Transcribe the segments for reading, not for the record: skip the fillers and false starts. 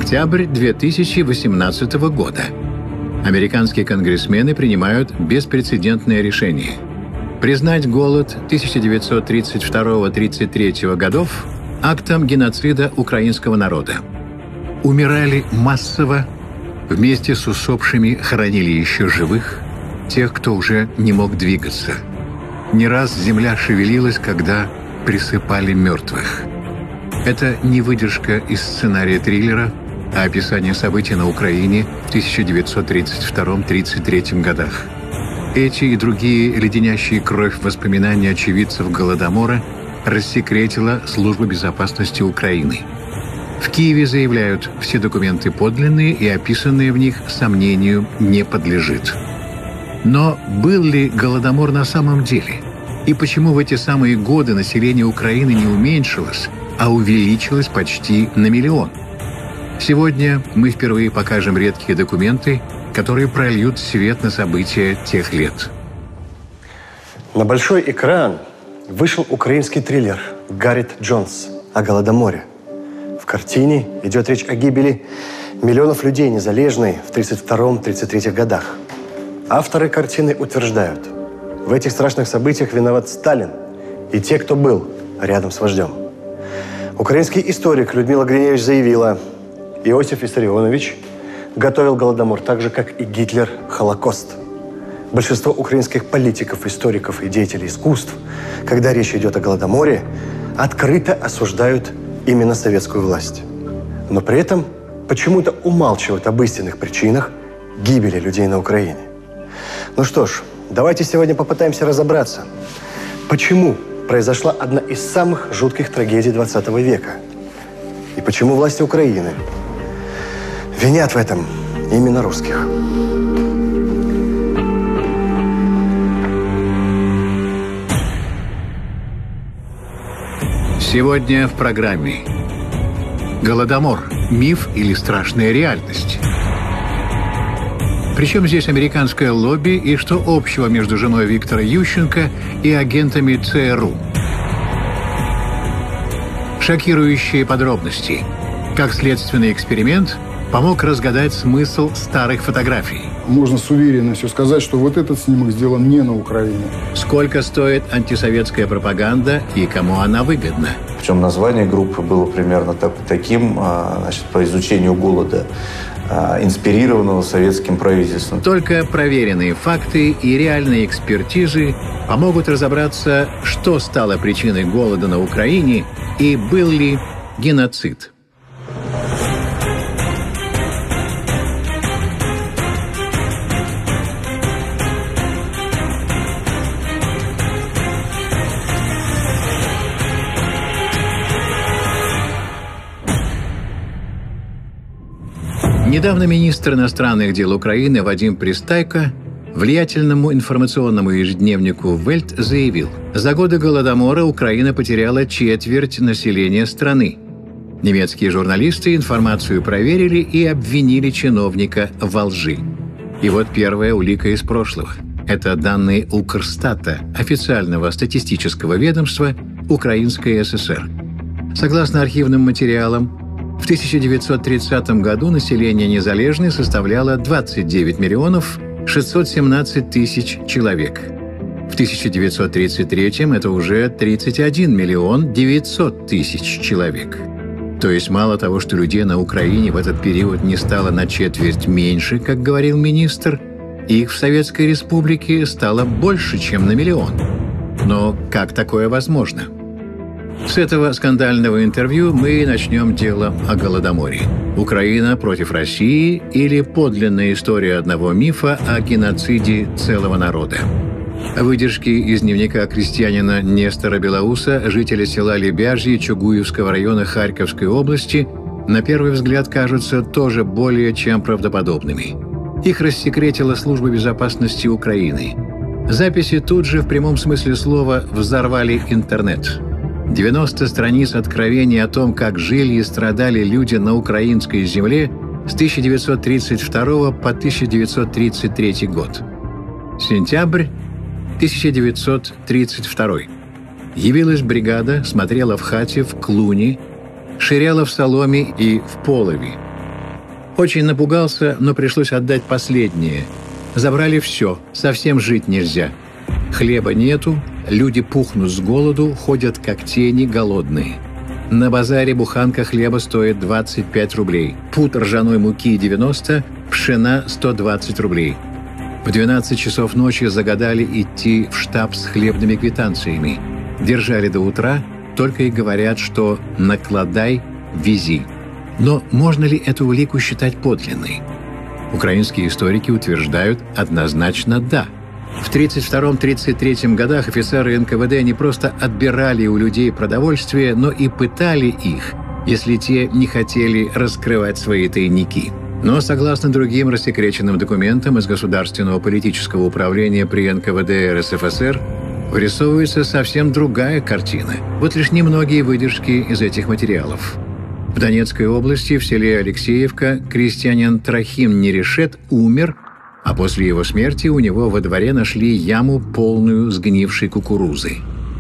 Октябрь 2018 года. Американские конгрессмены принимают беспрецедентное решение – признать голод 1932-33 годов актом геноцида украинского народа. Умирали массово, вместе с усопшими хоронили еще живых, тех, кто уже не мог двигаться. Не раз земля шевелилась, когда присыпали мертвых. Это не выдержка из сценария триллера, а описание событий на Украине в 1932-33 годах. Эти и другие леденящие кровь воспоминания очевидцев Голодомора рассекретила Служба безопасности Украины. В Киеве заявляют, все документы подлинные и описанные в них сомнению не подлежит. Но был ли Голодомор на самом деле? И почему в эти самые годы население Украины не уменьшилось, а увеличилось почти на 1 миллион? Сегодня мы впервые покажем редкие документы, которые прольют свет на события тех лет. На большой экран вышел украинский триллер «Гаррет Джонс» о Голодоморе. В картине идет речь о гибели миллионов людей Незалежной в 1932-1933 годах. Авторы картины утверждают, в этих страшных событиях виноват Сталин и те, кто был рядом с вождем. Украинский историк Людмила Гриневич заявила, Иосиф Виссарионович готовил Голодомор так же, как и Гитлер Холокост. Большинство украинских политиков, историков и деятелей искусств, когда речь идет о Голодоморе, открыто осуждают именно советскую власть. Но при этом почему-то умалчивают об истинных причинах гибели людей на Украине. Ну что ж, давайте сегодня попытаемся разобраться, почему произошла одна из самых жутких трагедий 20 века и почему власти Украины винят в этом именно русских. Сегодня в программе «Голодомор. Миф или страшная реальность?». Причем здесь американское лобби и что общего между женой Виктора Ющенко и агентами ЦРУ? Шокирующие подробности. Как следственный эксперимент помог разгадать смысл старых фотографий. Можно с уверенностью сказать, что вот этот снимок сделан не на Украине. Сколько стоит антисоветская пропаганда и кому она выгодна? Причем название группы было примерно таким, значит, по изучению голода, инспирированного советским правительством. Только проверенные факты и реальные экспертизы помогут разобраться, что стало причиной голода на Украине и был ли геноцид. Недавно министр иностранных дел Украины Вадим Пристайко влиятельному информационному ежедневнику «Вельт» заявил, за годы Голодомора Украина потеряла четверть населения страны. Немецкие журналисты информацию проверили и обвинили чиновника во лжи. И вот первая улика из прошлого. Это данные Укрстата, официального статистического ведомства Украинской ССР. Согласно архивным материалам, в 1930 году население Незалежной составляло 29 миллионов 617 тысяч человек. В 1933 это уже 31 миллион 900 тысяч человек. То есть мало того, что людей на Украине в этот период не стало на четверть меньше, как говорил министр, их в Советской Республике стало больше, чем на 1 миллион. Но как такое возможно? С этого скандального интервью мы начнем дело о Голодоморе. Украина против России или подлинная история одного мифа о геноциде целого народа? Выдержки из дневника крестьянина Нестора Белоуса, жителя села Лебяжье Чугуевского района Харьковской области, на первый взгляд кажутся тоже более чем правдоподобными. Их рассекретила Служба безопасности Украины. Записи тут же в прямом смысле слова взорвали интернет. 90 страниц откровений о том, как жили и страдали люди на украинской земле с 1932 по 1933 год. Сентябрь 1932. Явилась бригада, смотрела в хате, в клуне, ширяла в соломе и в полове. Очень напугался, но пришлось отдать последнее. Забрали все, совсем жить нельзя. Хлеба нету, люди пухнут с голоду, ходят как тени, голодные. На базаре буханка хлеба стоит 25 рублей, пуд ржаной муки 90, пшена 120 рублей. В 12 часов ночи загадали идти в штаб с хлебными квитанциями. Держали до утра, только и говорят, что «накладай, вези». Но можно ли эту улику считать подлинной? Украинские историки утверждают однозначно «да». В 1932-1933 годах офицеры НКВД не просто отбирали у людей продовольствие, но и пытали их, если те не хотели раскрывать свои тайники. Но, согласно другим рассекреченным документам из Государственного политического управления при НКВД РСФСР, вырисовывается совсем другая картина. Вот лишь немногие выдержки из этих материалов. В Донецкой области, в селе Алексеевка, крестьянин Трохим Нерешет умер, а после его смерти у него во дворе нашли яму, полную сгнившей кукурузы.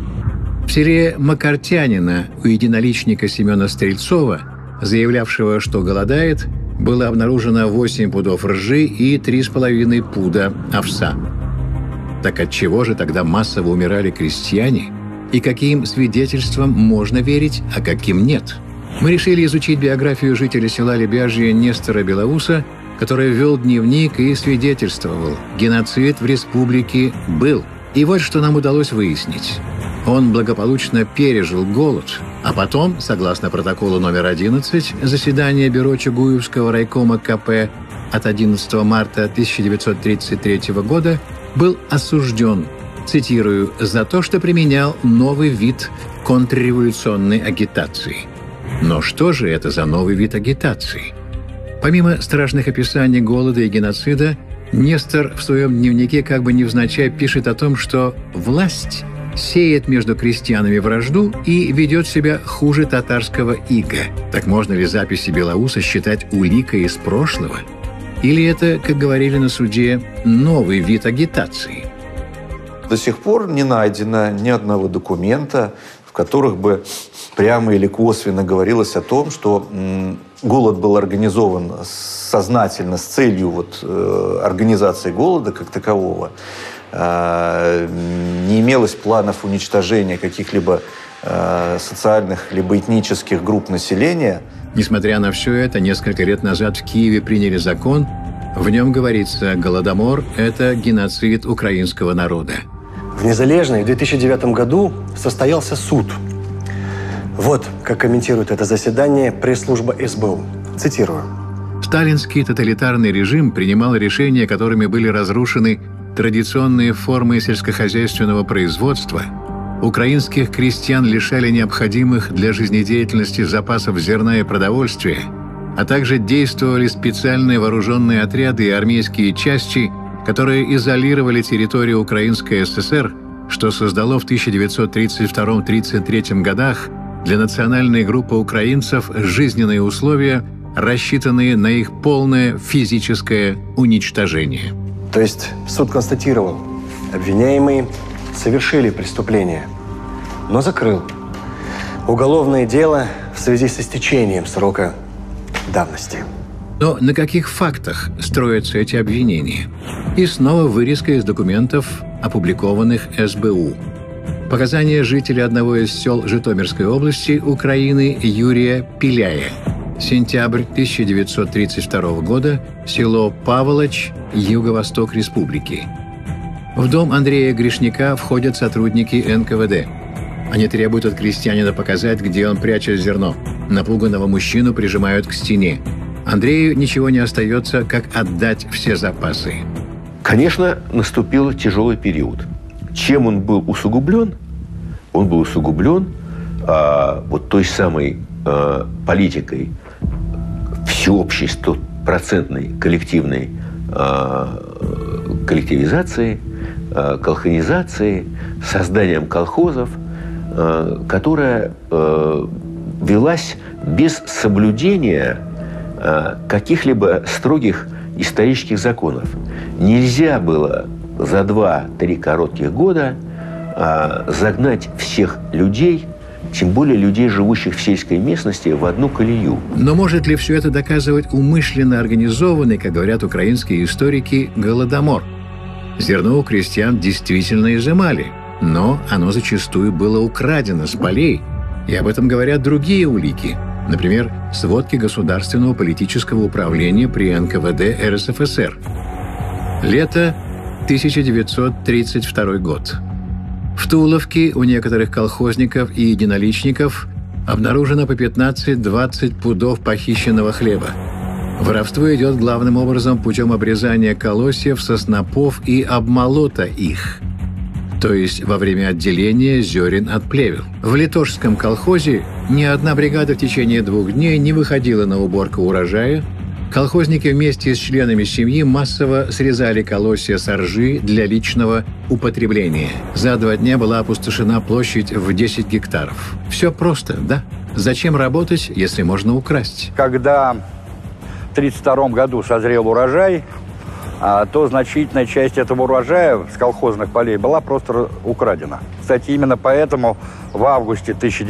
В селе Макартянино у единоличника Семена Стрельцова, заявлявшего, что голодает, было обнаружено 8 пудов ржи и 3,5 пуда овса. Так отчего же тогда массово умирали крестьяне? И каким свидетельствам можно верить, а каким нет? Мы решили изучить биографию жителя села Лебяжье Нестора Белоуса, который вел дневник и свидетельствовал: геноцид в республике был. И вот что нам удалось выяснить. Он благополучно пережил голод, а потом, согласно протоколу номер 11 заседания бюро Чугуевского райкома КП от 11 марта 1933 года, был осужден, цитирую, «за то, что применял новый вид контрреволюционной агитации». Но что же это за новый вид агитации? Помимо страшных описаний голода и геноцида, Нестор в своем дневнике как бы невзначай пишет о том, что власть сеет между крестьянами вражду и ведет себя хуже татарского ига. Так можно ли записи Белоуса считать уликой из прошлого? Или это, как говорили на суде, новый вид агитации? До сих пор не найдено ни одного документа, в которых бы прямо или косвенно говорилось о том, что голод был организован сознательно с целью организации голода как такового. Не имелось планов уничтожения каких-либо социальных либо этнических групп населения. Несмотря на все это, несколько лет назад в Киеве приняли закон. В нем говорится, голодомор – это геноцид украинского народа. В Незалежной в 2009 году состоялся суд. Вот как комментирует это заседание пресс-служба СБУ. Цитирую. Сталинский тоталитарный режим принимал решения, которыми были разрушены традиционные формы сельскохозяйственного производства, украинских крестьян лишали необходимых для жизнедеятельности запасов зерна и продовольствия, а также действовали специальные вооруженные отряды и армейские части, которые изолировали территорию Украинской ССР, что создало в 1932-1933 годах для национальной группы украинцев жизненные условия, рассчитанные на их полное физическое уничтожение. То есть суд констатировал, обвиняемые совершили преступление, но закрыл уголовное дело в связи с истечением срока давности. Но на каких фактах строятся эти обвинения? И снова вырезка из документов, опубликованных СБУ. Показания жителя одного из сел Житомирской области Украины Юрия Пиляя. Сентябрь 1932 года, село Паволоч, юго-восток республики. В дом Андрея Гришняка входят сотрудники НКВД. Они требуют от крестьянина показать, где он прячет зерно. Напуганного мужчину прижимают к стене. Андрею ничего не остается, как отдать все запасы. Конечно, наступил тяжелый период. Чем он был усугублен? Он был усугублен вот той самой политикой всеобщей 100% коллективной коллективизации, колхозизации, созданием колхозов, которая велась без соблюдения каких-либо строгих исторических законов. Нельзя было за 2-3 коротких года загнать всех людей тем более людей, живущих в сельской местности, в одну колею. Но может ли все это доказывать умышленно организованный, как говорят украинские историки, голодомор? Зерно у крестьян действительно изымали, но оно зачастую было украдено с полей, и об этом говорят другие улики. Например, сводки Государственного политического управления при НКВД РСФСР. Лето 1932 год. В Туловке у некоторых колхозников и единоличников обнаружено по 15-20 пудов похищенного хлеба. Воровство идет главным образом путем обрезания колосьев со снопов и обмолота их, то есть во время отделения зерен от плевел. В Литошском колхозе ни одна бригада в течение 2 дней не выходила на уборку урожая. Колхозники вместе с членами семьи массово срезали колосья с ржи для личного употребления. За 2 дня была опустошена площадь в 10 гектаров. Все просто, да? Зачем работать, если можно украсть? Когда в 1932 году созрел урожай, то значительная часть этого урожая с колхозных полей была просто украдена. Кстати, именно поэтому в августе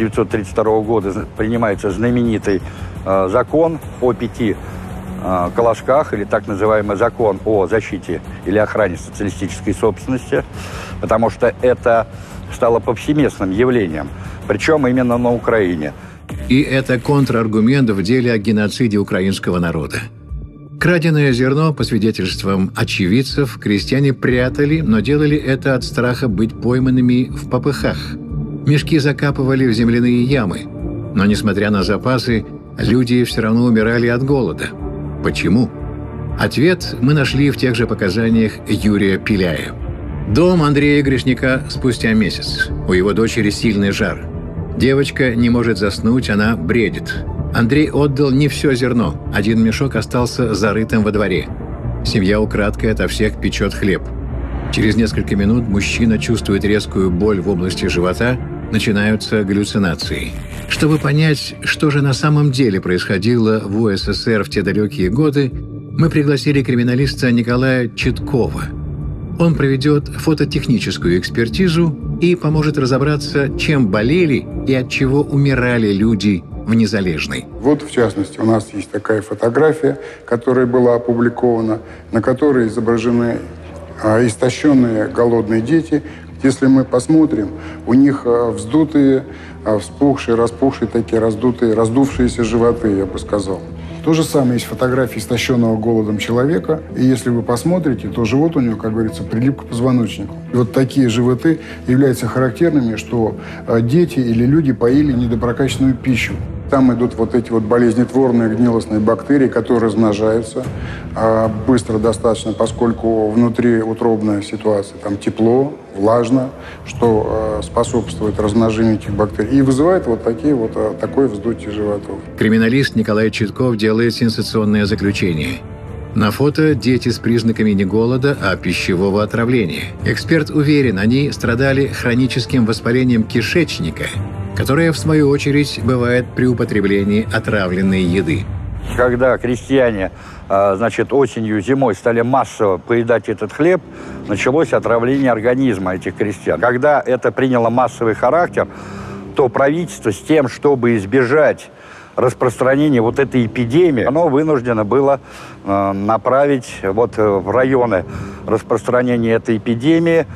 1932 года принимается знаменитый закон о 5 колошках, или так называемый закон о защите или охране социалистической собственности, потому что это стало повсеместным явлением, причем именно на Украине. И это контраргумент в деле о геноциде украинского народа. Краденое зерно, по свидетельствам очевидцев, крестьяне прятали, но делали это от страха быть пойманными в попыхах. Мешки закапывали в земляные ямы, но, несмотря на запасы, люди все равно умирали от голода. Почему? Ответ мы нашли в тех же показаниях Юрия Пиляя. Дом Андрея Гришняка спустя месяц. У его дочери сильный жар. Девочка не может заснуть, она бредит. Андрей отдал не все зерно. 1 мешок остался зарытым во дворе. Семья украдкой ото всех печет хлеб. Через несколько минут мужчина чувствует резкую боль в области живота, начинаются галлюцинации. Чтобы понять, что же на самом деле происходило в УССР в те далекие годы, мы пригласили криминалиста Николая Читкова. Он проведет фототехническую экспертизу и поможет разобраться, чем болели и от чего умирали люди в Незалежной. Вот, в частности, у нас есть такая фотография, которая была опубликована, на которой изображены истощенные голодные дети. Если мы посмотрим, у них вздутые, вспухшие, распухшие, такие раздувшиеся животы, я бы сказал. То же самое есть фотографии истощенного голодом человека. И если вы посмотрите, то живот у него, как говорится, прилип к позвоночнику. И вот такие животы являются характерными, что дети или люди поели недоброкачественную пищу. Там идут вот эти вот болезнетворные гнилостные бактерии, которые размножаются быстро достаточно, поскольку внутриутробная ситуация, там тепло, влажно, что способствует размножению этих бактерий и вызывает вот такое вздутие животов. Криминалист Николай Читков делает сенсационное заключение. На фото дети с признаками не голода, а пищевого отравления. Эксперт уверен, они страдали хроническим воспалением кишечника, которое, в свою очередь, бывает при употреблении отравленной еды. Когда крестьяне, осенью, зимой стали массово поедать этот хлеб, началось отравление организма этих крестьян. Когда это приняло массовый характер, то правительство с тем, чтобы избежать распространения вот этой эпидемии, оно вынуждено было направить в районы распространения этой эпидемии,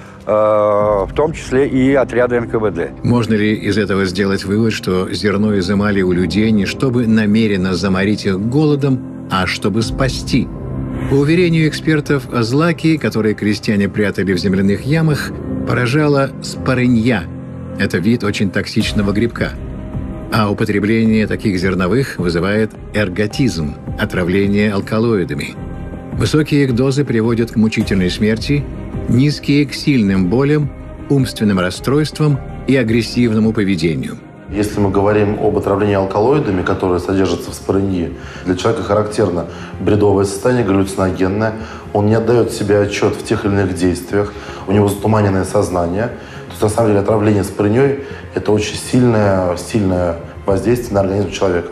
в том числе и отряды НКВД. Можно ли из этого сделать вывод, что зерно изымали у людей не чтобы намеренно заморить их голодом, а чтобы спасти? По уверению экспертов, злаки, которые крестьяне прятали в земляных ямах, поражала спорынья. Это вид очень токсичного грибка. А употребление таких зерновых вызывает эрготизм – отравление алкалоидами. Высокие их дозы приводят к мучительной смерти, низкие – к сильным болям, умственным расстройствам и агрессивному поведению. Если мы говорим об отравлении алкалоидами, которые содержатся в спорынье, для человека характерно бредовое состояние, галлюциногенное, он не отдает себе отчет в тех или иных действиях, у него затуманенное сознание. То есть, на самом деле, отравление спорыньей – это очень сильное воздействие на организм человека.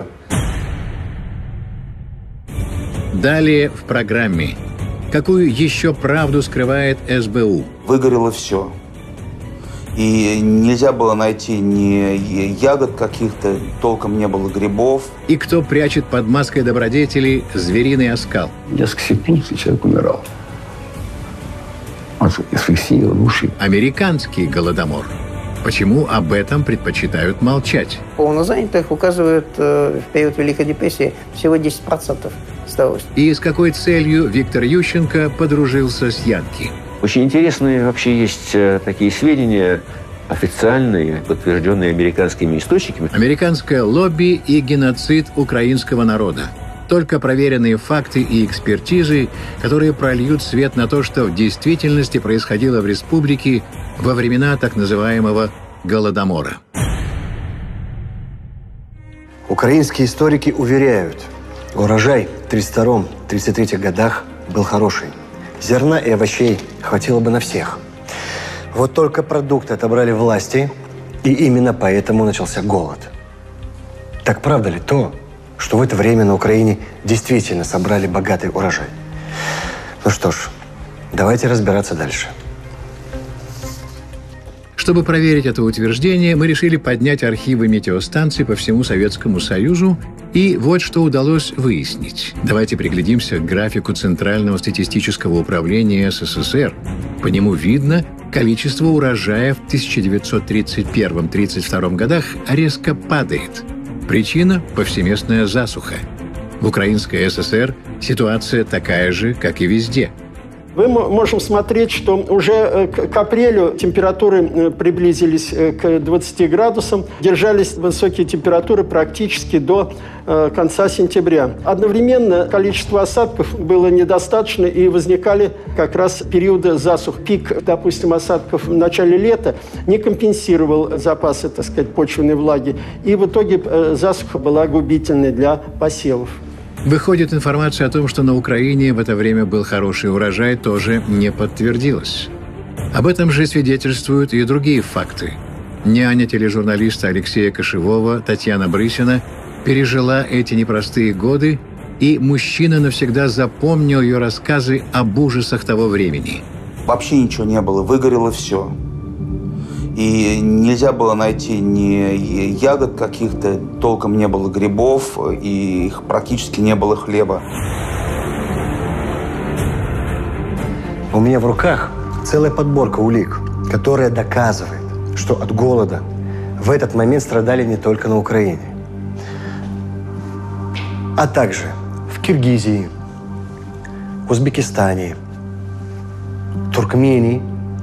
Далее в программе. Какую еще правду скрывает СБУ? Выгорело все. И нельзя было найти ни ягод каких-то, толком не было грибов. И кто прячет под маской добродетели звериный оскал? Несколько секунд, и человек умирал. От асфиксии, удушья. Американский голодомор. Почему об этом предпочитают молчать? Полнозанятых указывают в период Великой депрессии всего 10% осталось. И с какой целью Виктор Ющенко подружился с Янки? Очень интересные вообще есть такие сведения, официальные, подтвержденные американскими источниками. Американское лобби и геноцид украинского народа. Только проверенные факты и экспертизы, которые прольют свет на то, что в действительности происходило в республике во времена так называемого Голодомора. Украинские историки уверяют, урожай в 1932-1933 годах был хороший. Зерна и овощей хватило бы на всех. Вот только продукты отобрали власти, и именно поэтому начался голод. Так правда ли то, что в это время на Украине действительно собрали богатый урожай? Ну что ж, давайте разбираться дальше. Чтобы проверить это утверждение, мы решили поднять архивы метеостанций по всему Советскому Союзу, и вот что удалось выяснить. Давайте приглядимся к графику Центрального статистического управления СССР. По нему видно, количество урожая в 1931-1932 годах резко падает. Причина – повсеместная засуха. В Украинской ССР ситуация такая же, как и везде. Мы можем смотреть, что уже к апрелю температуры приблизились к 20 градусам, держались высокие температуры практически до конца сентября. Одновременно количество осадков было недостаточно, и возникали как раз периоды засух. Пик, допустим, осадков в начале лета не компенсировал запасы, так сказать, почвенной влаги, и в итоге засуха была губительной для посевов. Выходит, информация о том, что на Украине в это время был хороший урожай, тоже не подтвердилась. Об этом же свидетельствуют и другие факты. Няня тележурналиста Алексея Кошевого, Татьяна Брысина, пережила эти непростые годы, и мужчина навсегда запомнил ее рассказы об ужасах того времени. Вообще ничего не было, выгорело все. И нельзя было найти ни ягод каких-то, толком не было грибов, и практически не было хлеба. У меня в руках целая подборка улик, которая доказывает, что от голода в этот момент страдали не только на Украине, а также в Киргизии, Узбекистане, Туркмении.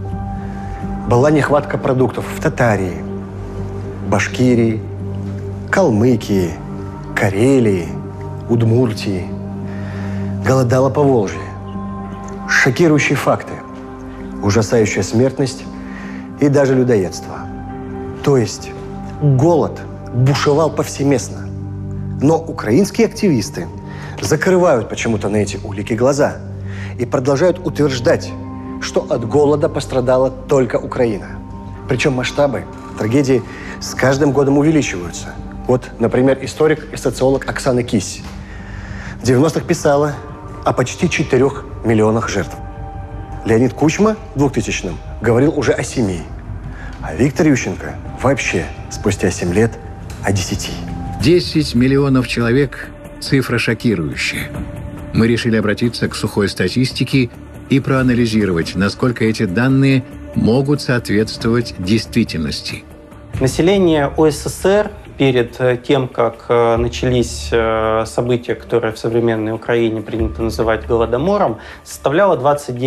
Была нехватка продуктов в Татарии, Башкирии, Калмыкии, Карелии, Удмуртии. Голодало Поволжье. Шокирующие факты. Ужасающая смертность и даже людоедство. То есть голод бушевал повсеместно. Но украинские активисты закрывают почему-то на эти улики глаза и продолжают утверждать, что от голода пострадала только Украина. Причем масштабы трагедии с каждым годом увеличиваются. Вот, например, историк и социолог Оксана Кись в 90-х писала о почти 4 миллионах жертв. Леонид Кучма в 2000-м говорил уже о 7. А Виктор Ющенко вообще спустя 7 лет о 10. 10 миллионов человек – цифра шокирующая. Мы решили обратиться к сухой статистике и проанализировать, насколько эти данные могут соответствовать действительности. Население УССР перед тем, как начались события, которые в современной Украине принято называть Голодомором, составляло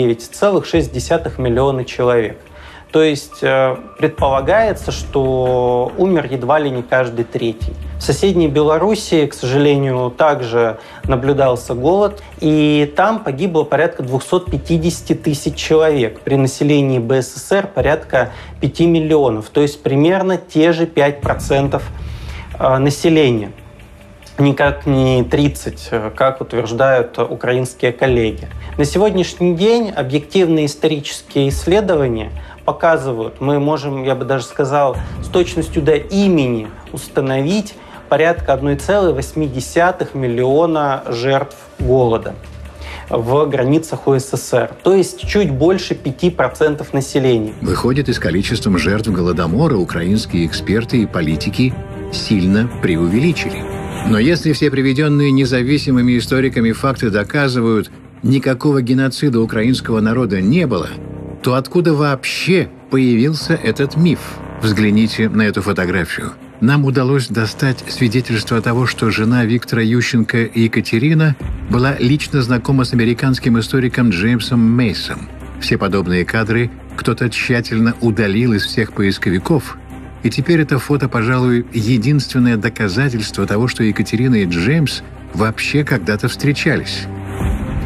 29,6 миллиона человек. То есть предполагается, что умер едва ли не каждый третий. В соседней Белоруссии, к сожалению, также наблюдался голод, и там погибло порядка 250 тысяч человек. При населении БССР порядка 5 миллионов, то есть примерно те же 5% населения. Никак не 30, как утверждают украинские коллеги. На сегодняшний день объективные исторические исследования показывают, мы можем, я бы даже сказал, с точностью до имени установить порядка 1,8 миллиона жертв голода. в границах УССР, то есть чуть больше 5% населения. Выходит, и с количеством жертв Голодомора украинские эксперты и политики сильно преувеличили. Но если все приведенные независимыми историками факты доказывают, никакого геноцида украинского народа не было, то откуда вообще появился этот миф? Взгляните на эту фотографию. Нам удалось достать свидетельство того, что жена Виктора Ющенко, Екатерина, была лично знакома с американским историком Джеймсом Мейсом. Все подобные кадры кто-то тщательно удалил из всех поисковиков, и теперь это фото, пожалуй, единственное доказательство того, что Екатерина и Джеймс вообще когда-то встречались. В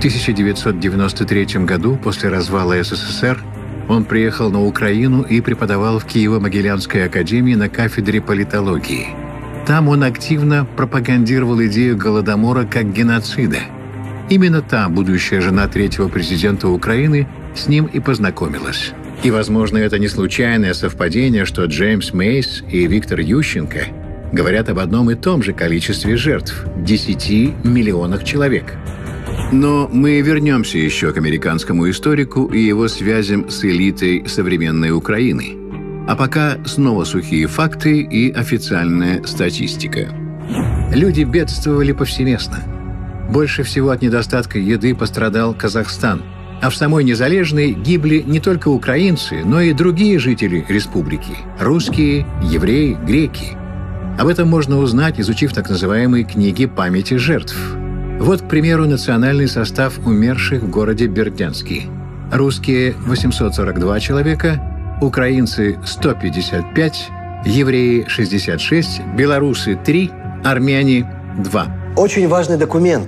1993 году, после развала СССР, он приехал на Украину и преподавал в Киево-Могилянской академии на кафедре политологии. Там он активно пропагандировал идею Голодомора как геноцида. Именно там будущая жена третьего президента Украины с ним и познакомилась. И, возможно, это не случайное совпадение, что Джеймс Мейс и Виктор Ющенко говорят об одном и том же количестве жертв – 10 миллионах человек. Но мы вернемся еще к американскому историку и его связям с элитой современной Украины. А пока снова сухие факты и официальная статистика. Люди бедствовали повсеместно. Больше всего от недостатка еды пострадал Казахстан. А в самой Незалежной гибли не только украинцы, но и другие жители республики – русские, евреи, греки. Об этом можно узнать, изучив так называемые книги памяти жертв. Вот, к примеру, национальный состав умерших в городе Бердянске. Русские – 842 человека, украинцы – 155, евреи – 66, белорусы – 3, армяне – 2. Очень важный документ.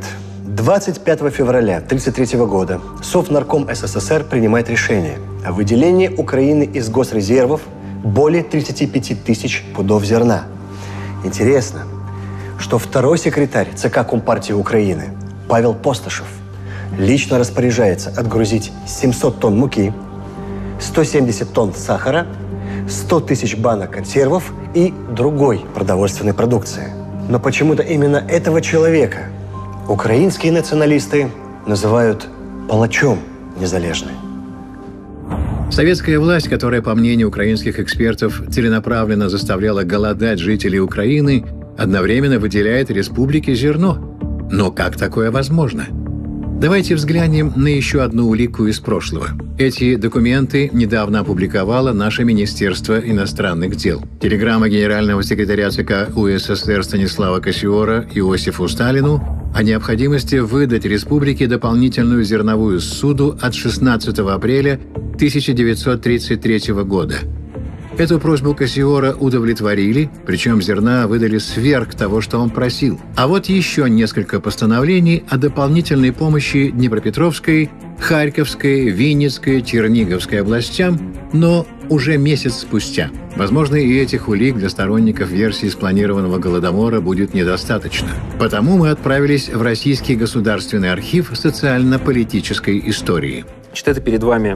25 февраля 1933 года Совнарком СССР принимает решение о выделении Украины из госрезервов более 35 тысяч пудов зерна. Интересно, что второй секретарь ЦК Компартии Украины Павел Постышев лично распоряжается отгрузить 700 тонн муки, 170 тонн сахара, 100 тысяч банок консервов и другой продовольственной продукции. Но почему-то именно этого человека украинские националисты называют палачом Незалежной. Советская власть, которая, по мнению украинских экспертов, целенаправленно заставляла голодать жителей Украины, одновременно выделяет республике зерно. Но как такое возможно? Давайте взглянем на еще одну улику из прошлого. Эти документы недавно опубликовало наше Министерство иностранных дел. Телеграмма генерального секретаря ЦК УССР Станислава Кассиора Иосифу Сталину о необходимости выдать республике дополнительную зерновую ссуду от 16 апреля 1933 года. Эту просьбу Кассиора удовлетворили, причем зерна выдали сверх того, что он просил. А вот еще несколько постановлений о дополнительной помощи Днепропетровской, Харьковской, Винницкой, Черниговской областям, но уже месяц спустя. Возможно, и этих улик для сторонников версии спланированного Голодомора будет недостаточно. Потому мы отправились в Российский государственный архив социально-политической истории. Значит, это перед вами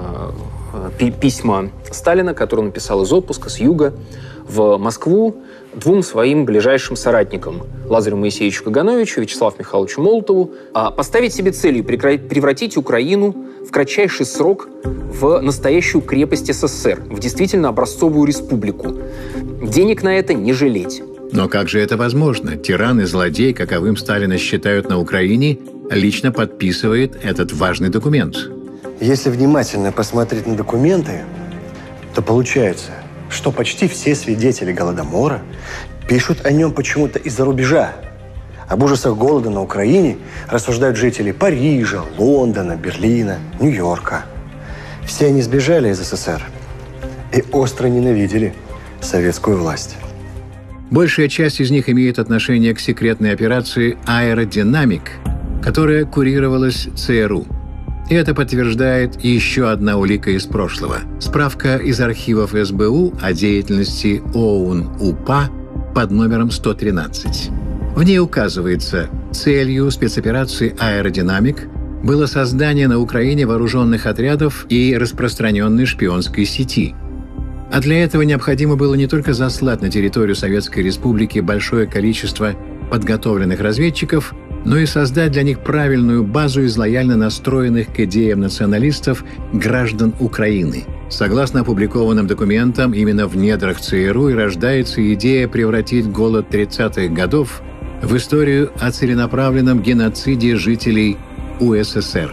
письма Сталина, которые он написал из отпуска, с юга, в Москву двум своим ближайшим соратникам – Лазарю Моисеевичу Кагановичу и Вячеславу Михайловичу Молотову – поставить себе целью превратить Украину в кратчайший срок в настоящую крепость СССР, в действительно образцовую республику. Денег на это не жалеть. Но как же это возможно? Тиран и злодей, каковым Сталина считают на Украине, лично подписывает этот важный документ. Если внимательно посмотреть на документы, то получается, что почти все свидетели Голодомора пишут о нем почему-то из-за рубежа. Об ужасах голода на Украине рассуждают жители Парижа, Лондона, Берлина, Нью-Йорка. Все они сбежали из СССР и остро ненавидели советскую власть. Большая часть из них имеет отношение к секретной операции «Аэродинамик», которая курировалась ЦРУ. И это подтверждает еще одна улика из прошлого. Справка из архивов СБУ о деятельности ОУН-УПА под номером 113. В ней указывается, целью спецоперации «Аэродинамик» было создание на Украине вооруженных отрядов и распространенной шпионской сети. А для этого необходимо было не только заслать на территорию Советской Республики большое количество подготовленных разведчиков, но и создать для них правильную базу из лояльно настроенных к идеям националистов граждан Украины. Согласно опубликованным документам, именно в недрах ЦРУ и рождается идея превратить голод 30-х годов в историю о целенаправленном геноциде жителей УССР.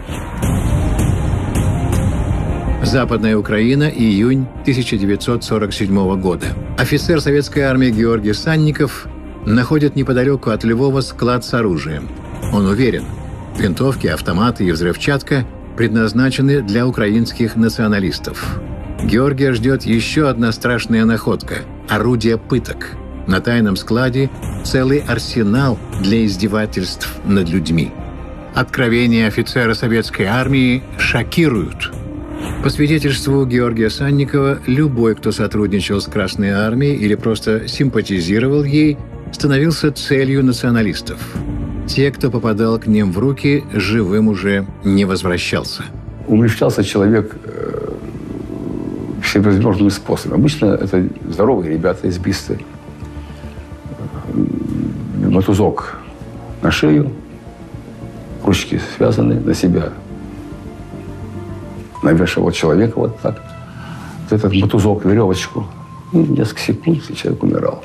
Западная Украина, июнь 1947 года. Офицер советской армии Георгий Санников находит неподалеку от Львова склад с оружием. Он уверен, винтовки, автоматы и взрывчатка предназначены для украинских националистов. Георгия ждет еще одна страшная находка – орудие пыток. На тайном складе целый арсенал для издевательств над людьми. Откровения офицера советской армии шокируют. По свидетельству Георгия Санникова, любой, кто сотрудничал с Красной армией или просто симпатизировал ей, становился целью националистов. Те, кто попадал к ним в руки, живым уже не возвращался. Умягчался человек всевозможными способами. Обычно это здоровые ребята избистые. Мотузок на шею, ручки связаны на себя. Навешивал человека вот так. Вот этот мотузок, веревочку. И несколько секунд, и человек умирал.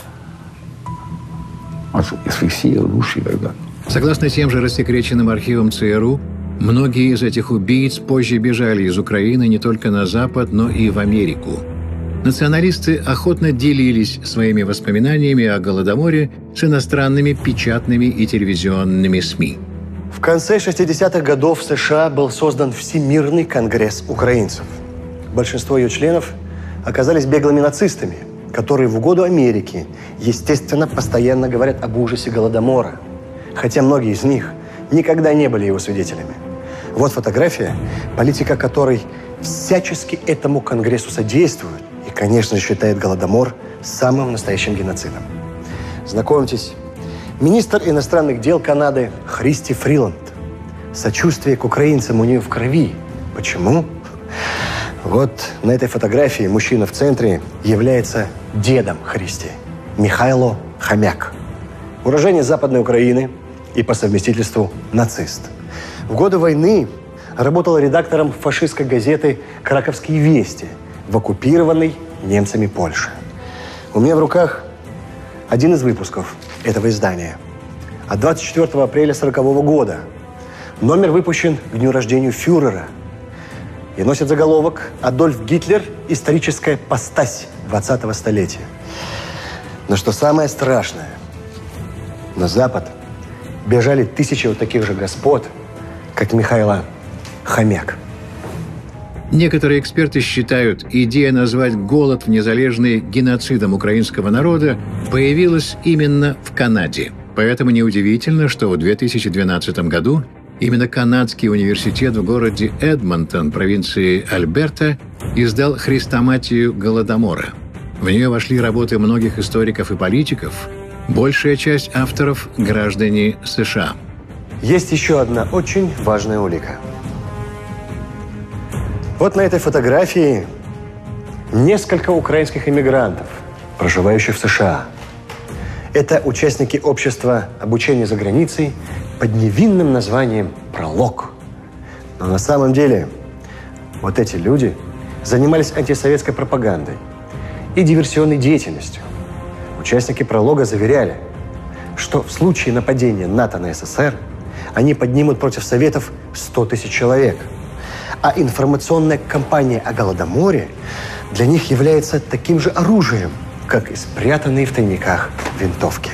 От асфиксии, уши и так далее. Согласно тем же рассекреченным архивам ЦРУ, многие из этих убийц позже бежали из Украины не только на Запад, но и в Америку. Националисты охотно делились своими воспоминаниями о Голодоморе с иностранными печатными и телевизионными СМИ. В конце 60-х годов в США был создан Всемирный конгресс украинцев. Большинство ее членов оказались беглыми нацистами, которые в угоду Америки, естественно, постоянно говорят об ужасе Голодомора, хотя многие из них никогда не были его свидетелями. Вот фотография, политика которой всячески этому конгрессу содействует и, конечно, считает Голодомор самым настоящим геноцидом. Знакомьтесь, министр иностранных дел Канады Христи Фриланд. Сочувствие к украинцам у нее в крови. Почему? Вот на этой фотографии мужчина в центре является дедом Христи, Михайло Хомяк. Уроженец Западной Украины и по совместительству нацист. В годы войны работал редактором фашистской газеты «Краковские вести» в оккупированной немцами Польше. У меня в руках один из выпусков этого издания. От 24 апреля 1940 года. Номер выпущен к дню рождения фюрера и носит заголовок «Адольф Гитлер. Историческая постась 20-го столетия». Но что самое страшное, на Запад бежали тысячи вот таких же господ, как Михайло Хомяк. Некоторые эксперты считают, идея назвать голод в Незалежной геноцидом украинского народа появилась именно в Канаде. Поэтому неудивительно, что в 2012 году именно Канадский университет в городе Эдмонтон, провинции Альберта, издал «Хрестоматию Голодомора». В нее вошли работы многих историков и политиков, большая часть авторов – граждане США. Есть еще одна очень важная улика. Вот на этой фотографии несколько украинских иммигрантов, проживающих в США. Это участники общества обучения за границей под невинным названием «Пролог». Но на самом деле вот эти люди занимались антисоветской пропагандой и диверсионной деятельностью. Участники «Пролога» заверяли, что в случае нападения НАТО на СССР они поднимут против Советов 100 тысяч человек. А информационная кампания о Голодоморе для них является таким же оружием, как и спрятанные в тайниках винтовки.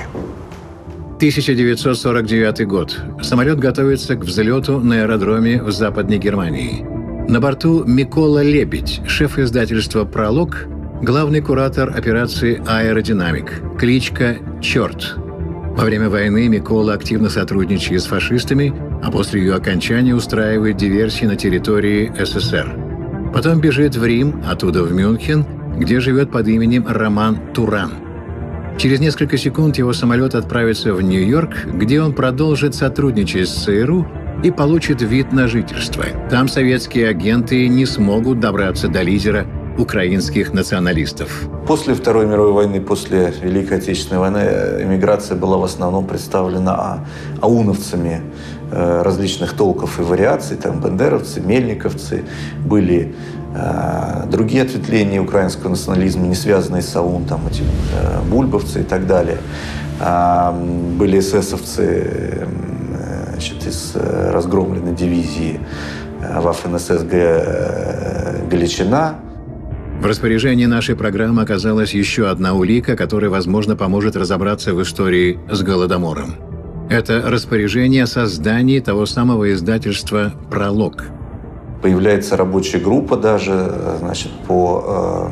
1949 год. Самолет готовится к взлету на аэродроме в Западной Германии. На борту Микола Лебедь, шеф издательства «Пролог», главный куратор операции «Аэродинамик», кличка «Черт». Во время войны Микола активно сотрудничает с фашистами, а после ее окончания устраивает диверсии на территории СССР. Потом бежит в Рим, оттуда в Мюнхен, где живет под именем Роман Туран. Через несколько секунд его самолет отправится в Нью-Йорк, где он продолжит сотрудничать с ЦРУ и получит вид на жительство. Там советские агенты не смогут добраться до лидера украинских националистов. После Второй мировой войны, после Великой Отечественной войны, эмиграция была в основном представлена ауновцами различных толков и вариаций, там бандеровцы, мельниковцы, были другие ответвления украинского национализма, не связанные с АУН, там эти бульбовцы и так далее. Были эсэсовцы, значит, из разгромленной дивизии Waffen-СС Галичина. В распоряжении нашей программы оказалась еще одна улика, которая, возможно, поможет разобраться в истории с Голодомором. Это распоряжение о создании того самого издательства «Пролог». Появляется рабочая группа даже, значит, по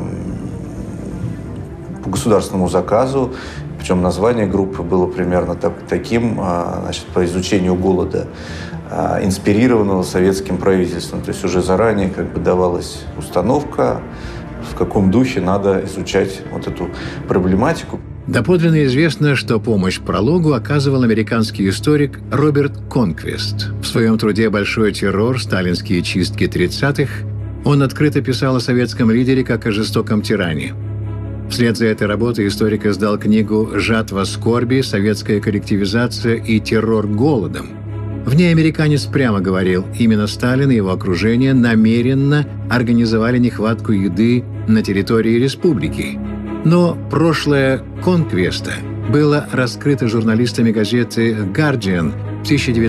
государственному заказу. Причем название группы было примерно таким, значит, по изучению голода, инспирированного советским правительством. То есть уже заранее как бы давалась установка, в каком духе надо изучать вот эту проблематику. Доподлинно известно, что помощь «Прологу» оказывал американский историк Роберт Конквест. В своем труде «Большой террор. Сталинские чистки 30-х» он открыто писал о советском лидере как о жестоком тиране. Вслед за этой работой историк издал книгу «Жатва скорби. Советская коллективизация и террор голодом». В ней американец прямо говорил, именно Сталин и его окружение намеренно организовали нехватку еды на территории республики. Но прошлое Конквеста было раскрыто журналистами газеты «Guardian» в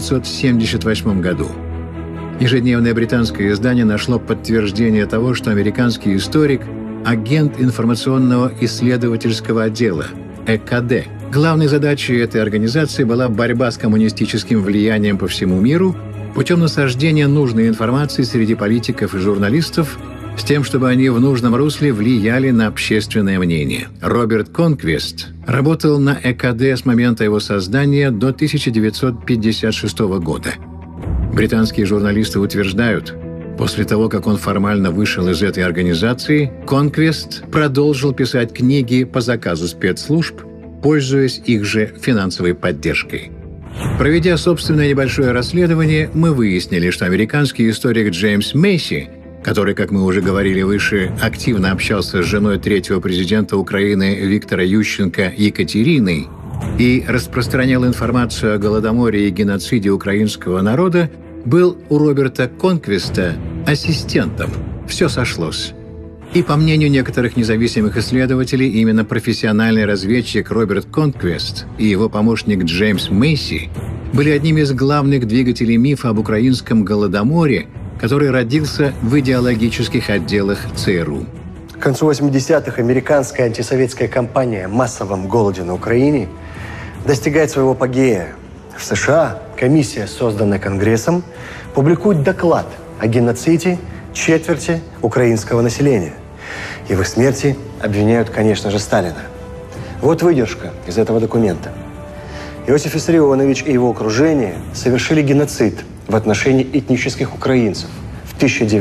1978 году. Ежедневное британское издание нашло подтверждение того, что американский историк – агент информационного исследовательского отдела ЭКД. Главной задачей этой организации была борьба с коммунистическим влиянием по всему миру путем насаждения нужной информации среди политиков и журналистов с тем, чтобы они в нужном русле влияли на общественное мнение. Роберт Конквест работал на ЭКД с момента его создания до 1956 года. Британские журналисты утверждают, после того, как он формально вышел из этой организации, Конквест продолжил писать книги по заказу спецслужб, пользуясь их же финансовой поддержкой. Проведя собственное небольшое расследование, мы выяснили, что американский историк Джеймс Мейси, который, как мы уже говорили выше, активно общался с женой третьего президента Украины Виктора Ющенко Екатериной и распространял информацию о Голодоморе и геноциде украинского народа, был у Роберта Конквеста ассистентом. Все сошлось. И, по мнению некоторых независимых исследователей, именно профессиональный разведчик Роберт Конквест и его помощник Джеймс Мейси были одними из главных двигателей мифа об украинском Голодоморе, который родился в идеологических отделах ЦРУ. К концу 80-х американская антисоветская кампания о массовом голоде на Украине достигает своего апогея. В США комиссия, созданная Конгрессом, публикует доклад о геноциде четверти украинского населения. И в их смерти обвиняют, конечно же, Сталина. Вот выдержка из этого документа. Иосиф Виссарионович и его окружение совершили геноцид в отношении этнических украинцев в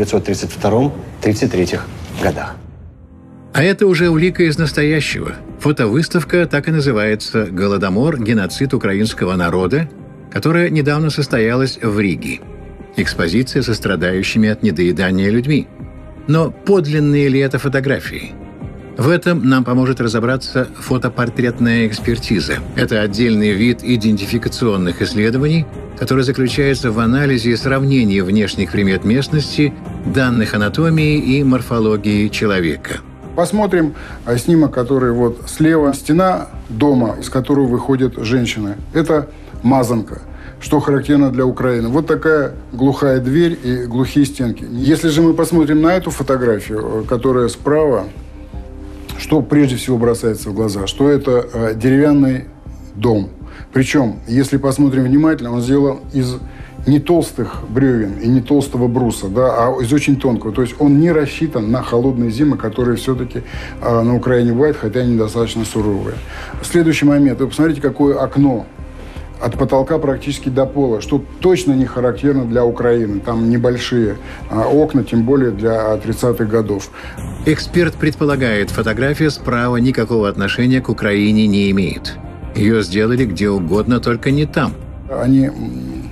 1932-1933 годах. А это уже улика из настоящего. Фотовыставка так и называется «Голодомор. Геноцид украинского народа», которая недавно состоялась в Риге. Экспозиция со страдающими от недоедания людьми. Но подлинные ли это фотографии? В этом нам поможет разобраться фотопортретная экспертиза. Это отдельный вид идентификационных исследований, который заключается в анализе и сравнении внешних примет местности, данных анатомии и морфологии человека. Посмотрим снимок, который вот слева. Стена дома, из которого выходят женщины. Это мазанка, что характерно для Украины. Вот такая глухая дверь и глухие стенки. Если же мы посмотрим на эту фотографию, которая справа, что прежде всего бросается в глаза? Что это деревянный дом. Причем, если посмотрим внимательно, он сделан из не толстых бревен и не толстого бруса, да, а из очень тонкого. То есть он не рассчитан на холодные зимы, которые все-таки на Украине бывают, хотя они достаточно суровые. Следующий момент. Вы посмотрите, какое окно от потолка практически до пола, что точно не характерно для Украины. Там небольшие окна, тем более для 30-х годов. Эксперт предполагает, фотография справа никакого отношения к Украине не имеет. Ее сделали где угодно, только не там. Они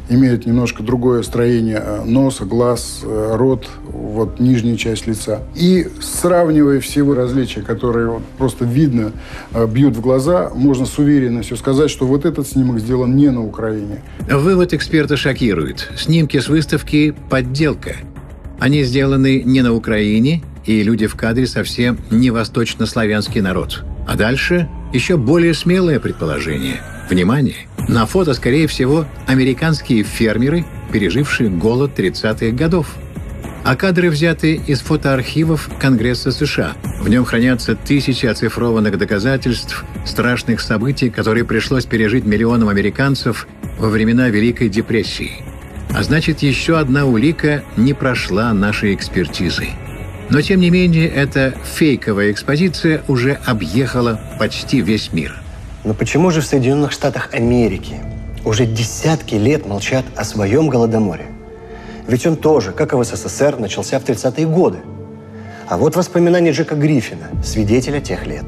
имеют немножко другое строение носа, глаз, рот, вот нижняя часть лица. И сравнивая все различия, которые вот просто видно, бьют в глаза, можно с уверенностью сказать, что вот этот снимок сделан не на Украине. Вывод эксперта шокирует. Снимки с выставки – подделка. Они сделаны не на Украине, и люди в кадре совсем не восточнославянский народ. А дальше еще более смелое предположение. Внимание! На фото, скорее всего, американские фермеры, пережившие голод 30-х годов. А кадры взяты из фотоархивов Конгресса США. В нем хранятся тысячи оцифрованных доказательств страшных событий, которые пришлось пережить миллионам американцев во времена Великой депрессии. А значит, еще одна улика не прошла нашей экспертизы. Но, тем не менее, эта фейковая экспозиция уже объехала почти весь мир. Но почему же в Соединенных Штатах Америки уже десятки лет молчат о своем Голодоморе? Ведь он тоже, как и в СССР, начался в 30-е годы. А вот воспоминания Джека Гриффина, свидетеля тех лет.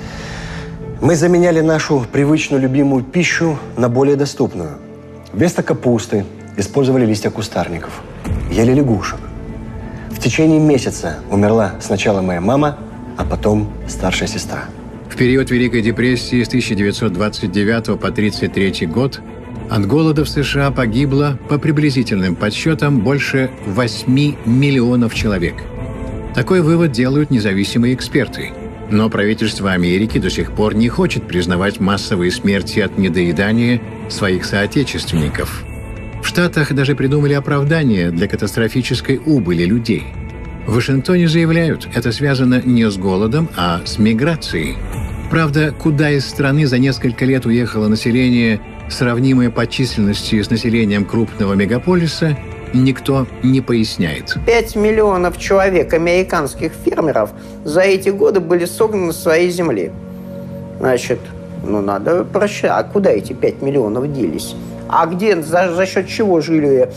Мы заменяли нашу привычную любимую пищу на более доступную. Вместо капусты использовали листья кустарников, ели лягушек. В течение месяца умерла сначала моя мама, а потом старшая сестра. В период Великой депрессии с 1929 по 1933 год от голода в США погибло, по приблизительным подсчетам, больше 8 миллионов человек. Такой вывод делают независимые эксперты. Но правительство Америки до сих пор не хочет признавать массовые смерти от недоедания своих соотечественников. В Штатах даже придумали оправдание для катастрофической убыли людей. В Вашингтоне заявляют, это связано не с голодом, а с миграцией. Правда, куда из страны за несколько лет уехало население, сравнимое по численности с населением крупного мегаполиса, никто не поясняет. 5 миллионов человек, американских фермеров, за эти годы были согнаны с своей земли. Значит, надо прощать. А куда эти 5 миллионов делись? А где, за счет чего жила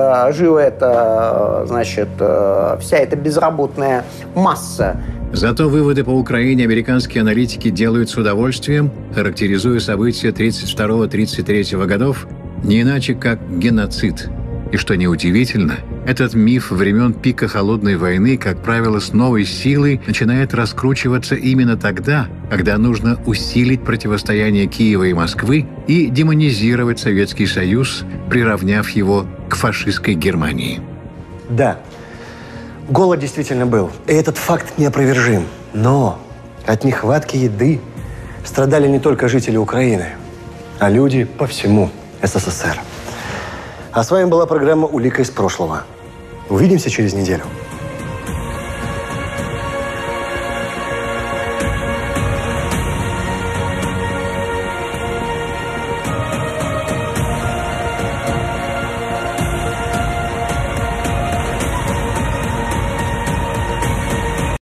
эта, значит, вся эта безработная масса? Зато выводы по Украине американские аналитики делают с удовольствием, характеризуя события 1932-1933 годов не иначе как геноцид. И что неудивительно, этот миф времен пика Холодной войны, как правило, с новой силой начинает раскручиваться именно тогда, когда нужно усилить противостояние Киева и Москвы и демонизировать Советский Союз, приравняв его к фашистской Германии. Да, голод действительно был, и этот факт неопровержим. Но от нехватки еды страдали не только жители Украины, а люди по всему СССР. А с вами была программа «Улика из прошлого». Увидимся через неделю.